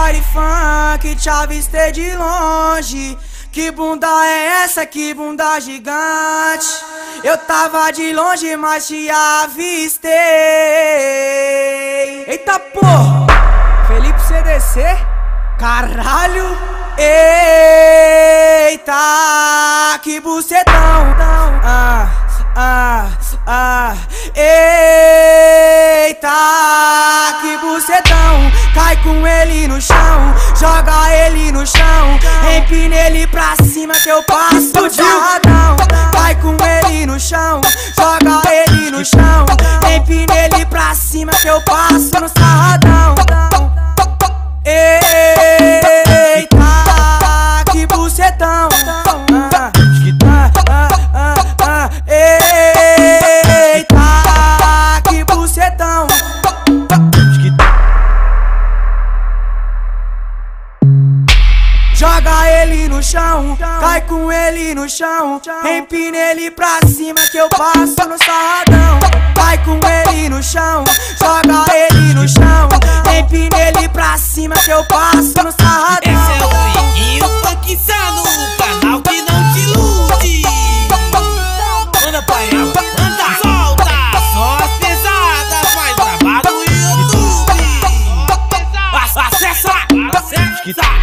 party funk, te avistei de longe. Que bunda é essa, que bunda gigante? Eu tava de longe, mas te avistei. Eita porra! Felipe CDC? Caralho! Eita, que bucetão! Eita, que bucetão! Cai com ele no chão, joga ele no chão, empina ele pra cima que eu passo no sarradão. Cai com ele no chão, joga ele no chão, empina ele pra cima que eu passo no sarradão. Eita, que bucetão! Eita, que bucetão! Joga ele no chão, cai com ele no chão, empina ele pra cima que eu passo no sarradão. Cai com ele no chão, joga ele no chão, empina ele pra cima que eu passo no sarradão. Esse é o Iguinho Funkizano, o canal que não te ilude. Manda pra ela, manda, solta, só as pesadas, faz gravar no YouTube. Acessa, acessa.